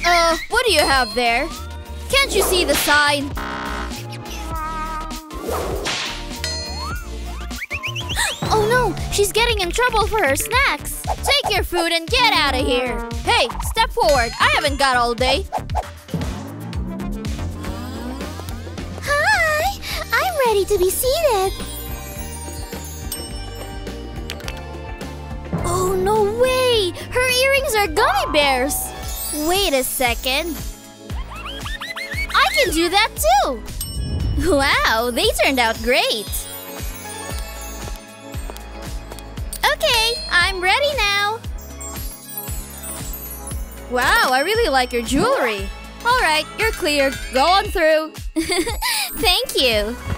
What do you have there? Can't you see the sign? Oh no, she's getting in trouble for her snacks. Take your food and get out of here. Hey, step forward. I haven't got all day. Hi, I'm ready to be seated. Oh, no way! Her earrings are gummy bears! Wait a second. I can do that too! Wow, they turned out great! Okay, I'm ready now! Wow, I really like your jewelry! Alright, you're cleared. Go on through. Thank you!